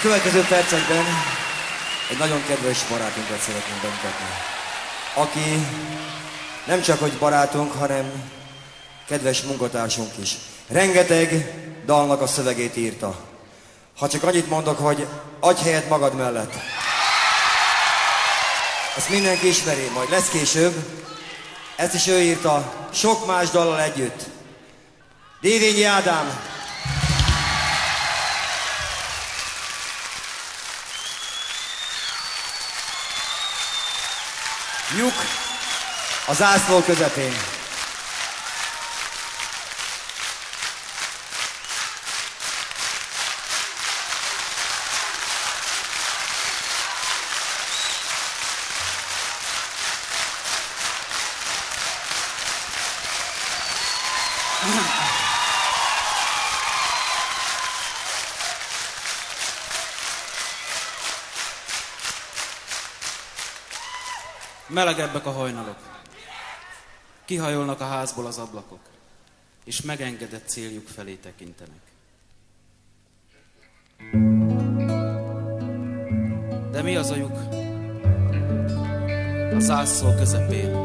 következő percekben egy nagyon kedves barátunkat szeretnénk bemutatni, aki nem csak hogy barátunk, hanem kedves munkatársunk is. Rengeteg dalnak a szövegét írta. Ha csak annyit mondok, hogy adj helyet magad mellett. Ezt mindenki ismeri, majd lesz később. Ezt is ő írta, sok más dallal együtt. Dévényi Ádám. Lyuk a zászló közepén. Melegebbek a hajnalok, kihajolnak a házból az ablakok, és megengedett céljuk felé tekintenek. De mi az a lyuk a zászló közepén?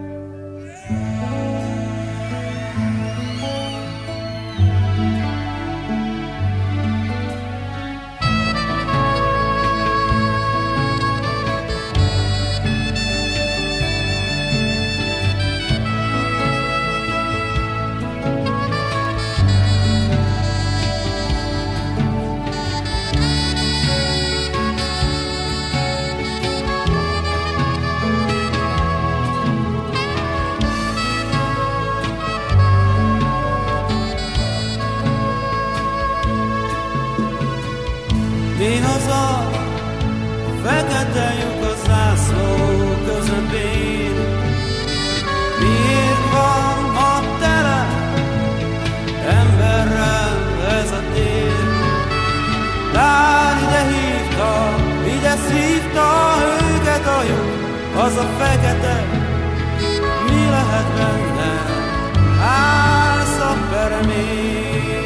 Mi az a fekete lyuk a zászló közepén? Miért van a tele emberrel ez a tér? Lát ide hívta, ide szívta őket a lyuk, az a fekete, mi lehet benne? Állsz a peremén.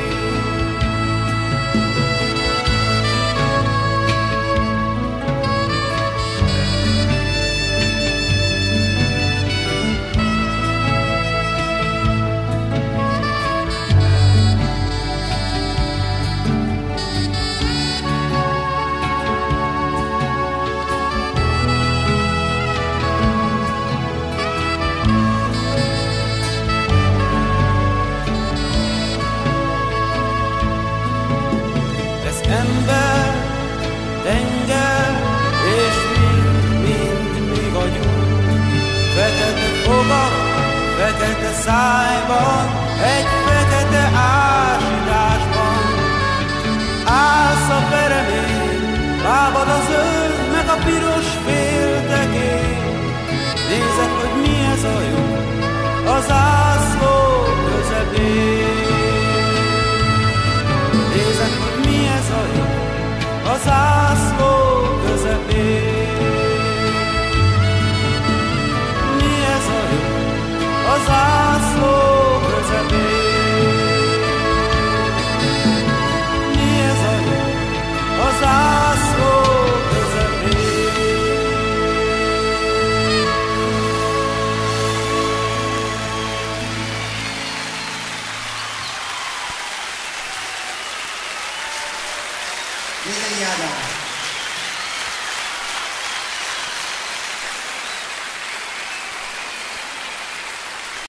Ember, tenger, és mind mi vagyunk. Fekete fogak, fekete szájban, egy fekete ásításban. Állsz a peremén, lábad a zöld, meg a piros féltekén. Nézed, hogy mi ez a lyuk a zászló közepén. Nézed, hogy mi ez a lyuk a zászló közepén. Mi ez a lyuk a zászló közepén? Mi ez a lyuk a zászló közepén? Dévényi Ádám.